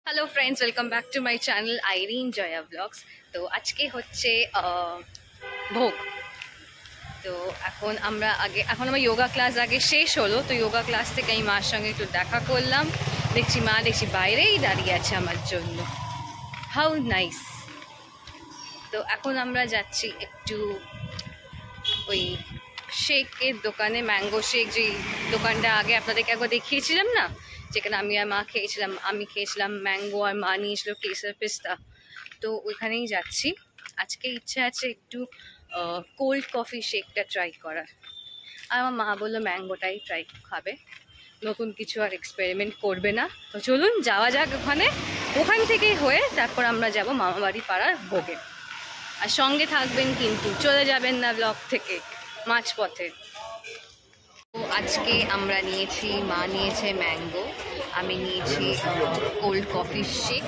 Hello friends, welcome back to my channel Irene Jaya vlogs. तो आज के হচ্ছে ভোগ। তো এখন আমরা যোগা ক্লাস আগে শেষ হলো, তো যোগা ক্লাস থেকে আমি মার সঙ্গে একটু দেখা করলাম। দেখছি বাইরেই দাঁড়িয়ে আছে আমার জন্য। How nice. তো এখন আমরা যাচ্ছি একটু ওই শেকের দোকানে, ম্যাঙ্গো শেক, যে দোকানটা আগে আপনাদেরকে একবার দেখিয়েছিলাম না, যেখানে আমি আর মা খেয়েছিলাম। আমি খেয়েছিলাম ম্যাঙ্গো আর মা নিয়েছিল কেসার পিস্তা। তো ওইখানেই যাচ্ছি। আজকে ইচ্ছে আছে একটু কোল্ড কফি শেকটা ট্রাই করার। আর আমার মা বললো ম্যাঙ্গোটাই ট্রাই খাবে, নতুন কিছু আর এক্সপেরিমেন্ট করবে না। তো চলুন যাওয়া যাক ওখানে। ওখান থেকেই হয়ে তারপর আমরা যাব মামাবাড়ি পাড়ার ভোগে। আর সঙ্গে থাকবেন, কিন্তু চলে যাবেন না ব্লগ থেকে মাঝপথে। তো আজকে আমরা নিয়েছি, মা নিয়েছে ম্যাঙ্গো, আমি নিয়েছি cold coffee shake.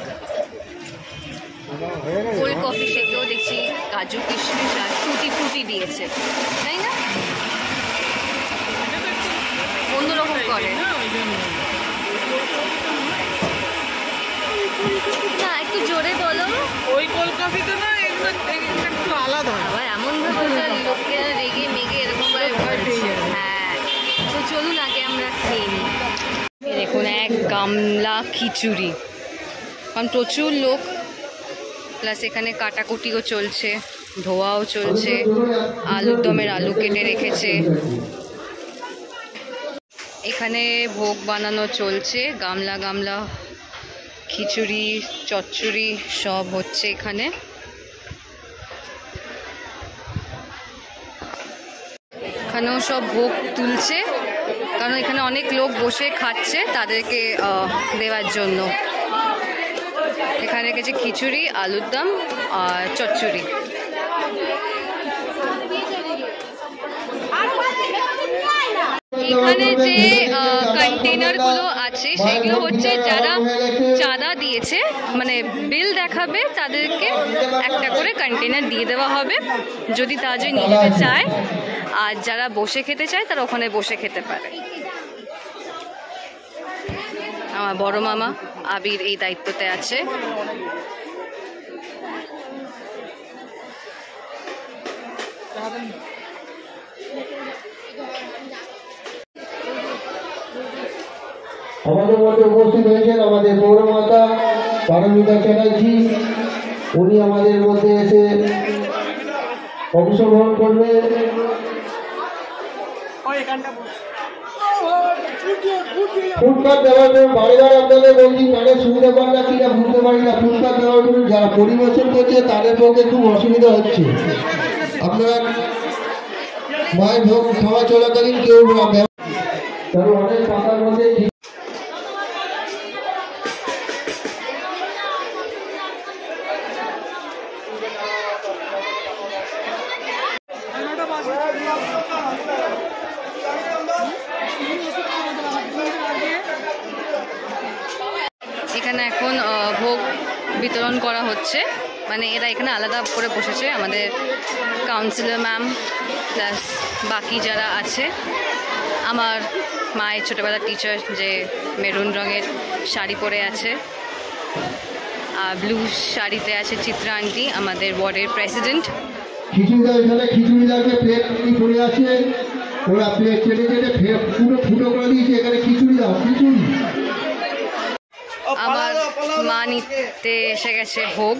Cold coffee শেকেও দেখছি কাজু কিশমিশ আর টুটি দিয়েছে, তাই না? অন্যরকম করে না, একটু জোরে বলো। ওই কোল্ড কফি তো না, একটু আলাদা। আবার এমন ভাবে লোককে রেগে মেগে এরকম ভাবে। হ্যাঁ, তো চলুন আগে আমরা খেয়ে নিই। দেখুন এক গামলা খিচুড়ি, কারণ প্রচুর লোক, প্লাস এখানে কাটাকুটিও চলছে, ধোয়াও চলছে, আলুর দমের আলু কেটে রেখেছে। এখানে ভোগ বানানো চলছে, গামলা খিচুড়ি চচ্চড়ি সব হচ্ছে এখানে। এখানেও সব ভোগ তুলছে, কারণ এখানে অনেক লোক বসে খাচ্ছে, তাদেরকে দেওয়ার জন্য। এখানে রেখেছে খিচুড়ি, আলুর দম আর চচ্চড়ি। এখানে যে কন্টেনারগুলো আছে সেগুলো হচ্ছে যারা চাঁদা দিয়েছে, মানে বিল দেখাবে, তাদেরকে একটা করে কন্টেনার দিয়ে দেওয়া হবে, যদি তারা যদি নিয়ে যেতে চায়। আর যারা বসে খেতে চায় তারা ওখানে বসে খেতে পারে। আমার বড় মামা আবির এই দায়িত্বতে আছে। আমাদের মধ্যে উপস্থিত হয়েছেন আমাদের পৌরমাতা পারমিতা চ্যাটার্জি। উনি আমাদের মধ্যে এসে অংশগ্রহণ করবে। ফুটপাত দেওয়ার জন্য বারবার আপনাদের বলছি, কানে সুবিধা পান না কিনা বুঝতে পারি না। ফুটপাত দেওয়ার জন্য যারা পরিবেশন করছে তাদের পক্ষে খুব অসুবিধা হচ্ছে। আপনারা মায়ের ভোগ খাওয়া চলাকালীন কেউ কারণ অনেক পাতার মধ্যে এখানে এখন ভোগ বিতরণ করা হচ্ছে, মানে এরা এখানে আলাদা করে বসেছে, আমাদের কাউন্সিলর ম্যাম প্লাস বাকি যারা আছে। আমার মায়ের ছোটোবেলার টিচার যে মেরুন রঙের শাড়ি পরে আছে, আর ব্লু শাড়িতে আছে চিত্রা আন্টি, আমাদের ওয়ার্ডের প্রেসিডেন্ট। খিচুড়ি লাগবে, প্লেট পড়ে আছে, ওরা প্লেট চেটে পুরো করে দিয়েছে। এখানে খিচুড়ি দাও, খিচুড়ি। আমার মা নিতে এসে গেছে ভোগ,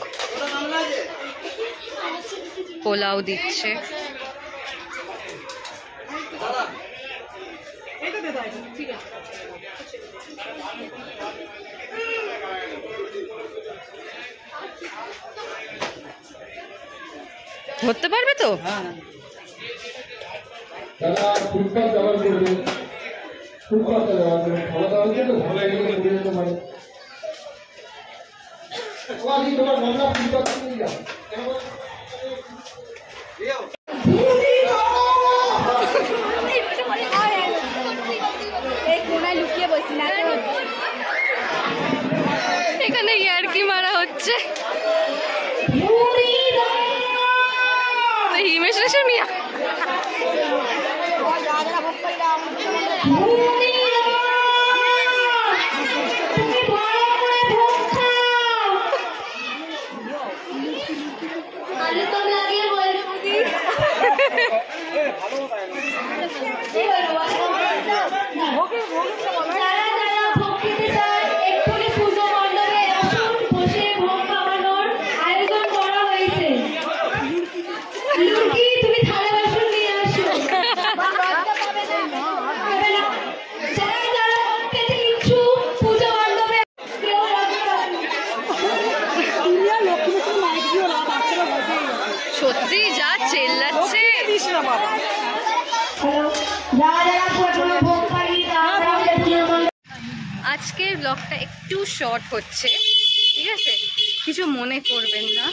পোলাও দিচ্ছে। ধরতে পারবে তো? ফুটপাত ব্যবহার করবে, ফুটপাত ব্যবহার করবে, খাওয়া দাওয়া হচ্ছে তো ভালো এগুলো ঘুরে যেতে পারে। তোমার মামলা ফুটপাত নিয়ে যাও। এখানে ইয়ার্কি মারা হচ্ছে। হিমেশ রেশমিয়া আজকের ব্লগটা একটু শর্ট হচ্ছে, ঠিক আছে, কিছু মনে করবেন না।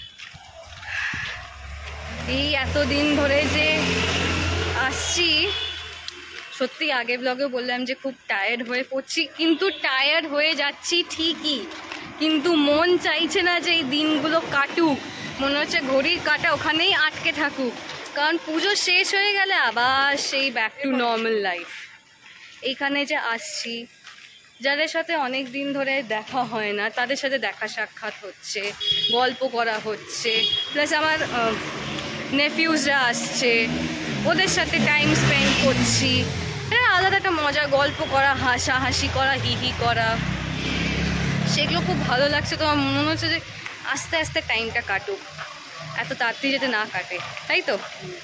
এই এতদিন ধরে যে আসছি, সত্যি আগে ব্লগে বললাম যে খুব টায়ার্ড হয়ে পড়ছি, কিন্তু টায়ার্ড হয়ে যাচ্ছি ঠিকই, কিন্তু মন চাইছে না যে এই দিনগুলো কাটুক, মনে হচ্ছে ঘড়ির কাঁটা ওখানেই আটকে থাকুক, কারণ পুজো শেষ হয়ে গেলে আবার সেই ব্যাক টু নর্মাল লাইফ। এইখানে যে আসছি, যাদের সাথে অনেক দিন ধরে দেখা হয় না তাদের সাথে দেখা সাক্ষাৎ হচ্ছে, গল্প করা হচ্ছে, প্লাস আমার নেফিউজরা আসছে, ওদের সাথে টাইম স্পেন্ড করছি, এটা আলাদা একটা মজা, গল্প করা, হাসাহাসি করা, হিহি করা, সেগুলো খুব ভালো লাগছে। তো আমার মনে হচ্ছে যে আস্তে আস্তে টাইমটা কাটুক, এত তাড়াতাড়ি যাতে না কাটে, তাই তো।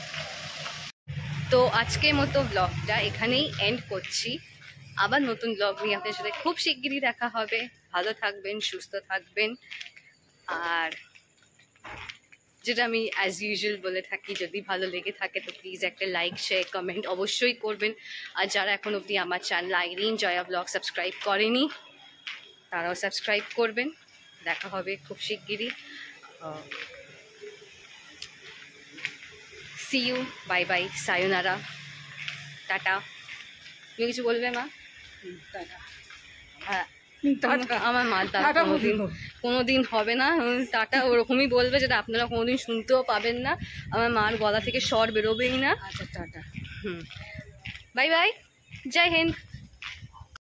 তো আজকের মতো ব্লগটা এখানেই এন্ড করছি, আবার নতুন ব্লগ নিয়ে আপনাদের সাথে খুব শিগগিরই দেখা হবে। ভালো থাকবেন, সুস্থ থাকবেন, আর যেটা আমি অ্যাজ ইউজুয়াল বলে থাকি, যদি ভালো লেগে থাকে তো প্লিজ একটা লাইক, শেয়ার, কমেন্ট অবশ্যই করবেন। আর যারা এখন অবধি আমার channel Irene Jaya blog subscribe করেনি তারাও সাবস্ক্রাইব করবেন। দেখা হবে খুব শিগগিরই। সি ইউ, বাই বাই, সায়োনারা, টাটা। তুমি কিছু বলবে মা? হ্যাঁ, আমার মা টাটা কোনোদিন হবে না, টাটা ওরকমই বলবে, যেটা আপনারা কোনোদিন শুনতেও পাবেন না, আমার মার গলা থেকে স্বর বেরোবেই না। আচ্ছা টাটা, বাই বাই, জয় হিন্দ।